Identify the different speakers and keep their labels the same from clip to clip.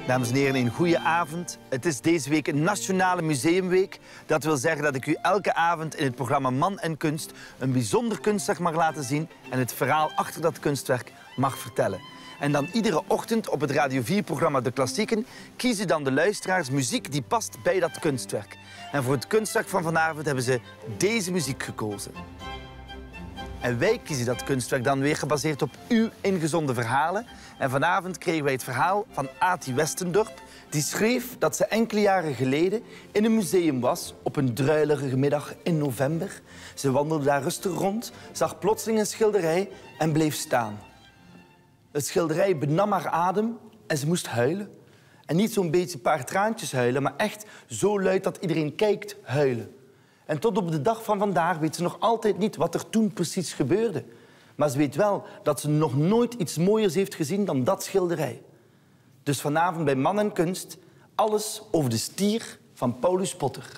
Speaker 1: Dames en heren, een goede avond. Het is deze week een Nationale Museumweek. Dat wil zeggen dat ik u elke avond in het programma Man en Kunst een bijzonder kunstwerk mag laten zien en het verhaal achter dat kunstwerk mag vertellen. En dan iedere ochtend op het Radio 4-programma De Klassieken kiezen dan de luisteraars muziek die past bij dat kunstwerk. En voor het kunstwerk van vanavond hebben ze deze muziek gekozen. En wij kiezen dat kunstwerk dan weer gebaseerd op uw ingezonden verhalen. En vanavond kregen wij het verhaal van Ati Westendorp. Die schreef dat ze enkele jaren geleden in een museum was op een druilerige middag in november. Ze wandelde daar rustig rond, zag plotseling een schilderij en bleef staan. Het schilderij benam haar adem en ze moest huilen. En niet zo'n beetje een paar traantjes huilen, maar echt zo luid dat iedereen kijkt huilen. En tot op de dag van vandaag weet ze nog altijd niet wat er toen precies gebeurde. Maar ze weet wel dat ze nog nooit iets mooiers heeft gezien dan dat schilderij. Dus vanavond bij Man en Kunst alles over de stier van Paulus Potter.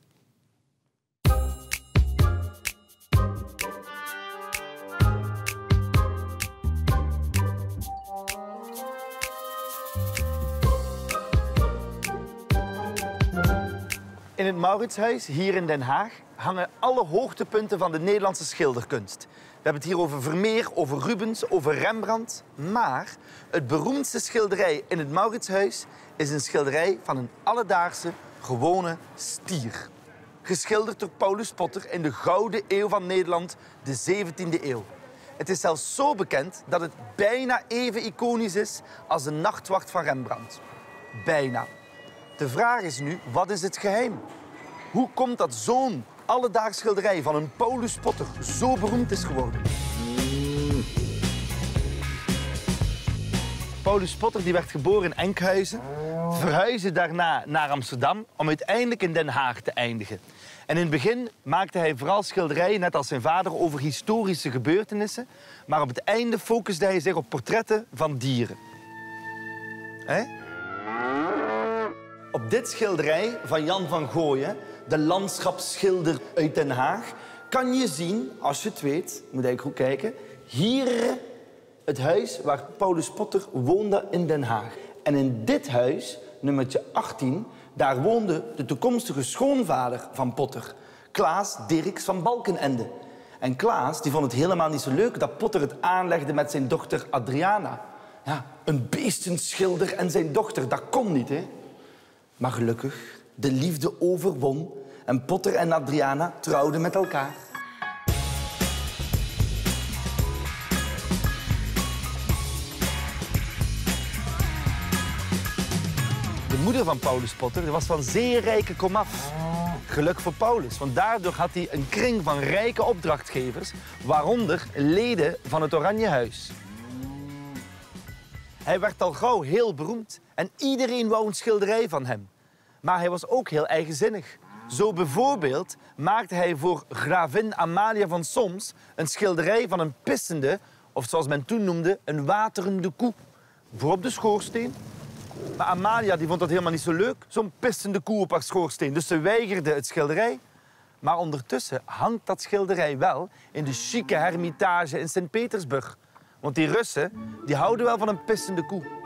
Speaker 1: In het Mauritshuis, hier in Den Haag, hangen alle hoogtepunten van de Nederlandse schilderkunst. We hebben het hier over Vermeer, over Rubens, over Rembrandt. Maar het beroemdste schilderij in het Mauritshuis is een schilderij van een alledaagse, gewone stier. Geschilderd door Paulus Potter in de Gouden Eeuw van Nederland, de 17e eeuw. Het is zelfs zo bekend dat het bijna even iconisch is als de Nachtwacht van Rembrandt. Bijna. De vraag is nu, wat is het geheim? Hoe komt dat zo'n alledaags schilderij van een Paulus Potter zo beroemd is geworden? Paulus Potter die werd geboren in Enkhuizen, verhuisde daarna naar Amsterdam om uiteindelijk in Den Haag te eindigen. En in het begin maakte hij vooral schilderijen, net als zijn vader, over historische gebeurtenissen. Maar op het einde focuste hij zich op portretten van dieren. Op dit schilderij van Jan van Gooien, de landschapsschilder uit Den Haag, kan je zien, als je het weet, moet je goed kijken, hier het huis waar Paulus Potter woonde in Den Haag. En in dit huis, nummertje 18, daar woonde de toekomstige schoonvader van Potter, Klaas Dirks van Balkenende. En Klaas die vond het helemaal niet zo leuk dat Potter het aanlegde met zijn dochter Adriana. Ja, een beestenschilder en zijn dochter, dat kon niet, hè? Maar gelukkig, de liefde overwon en Potter en Adriana trouwden met elkaar. De moeder van Paulus Potter was van zeer rijke komaf. Geluk voor Paulus, want daardoor had hij een kring van rijke opdrachtgevers, waaronder leden van het Oranje Huis. Hij werd al gauw heel beroemd en iedereen wou een schilderij van hem. Maar hij was ook heel eigenzinnig. Zo bijvoorbeeld maakte hij voor gravin Amalia van Solms een schilderij van een pissende, of zoals men toen noemde, een waterende koe. Voor op de schoorsteen. Maar Amalia die vond dat helemaal niet zo leuk, zo'n pissende koe op haar schoorsteen. Dus ze weigerde het schilderij. Maar ondertussen hangt dat schilderij wel in de chique Hermitage in Sint-Petersburg. Want die Russen die houden wel van een pissende koe.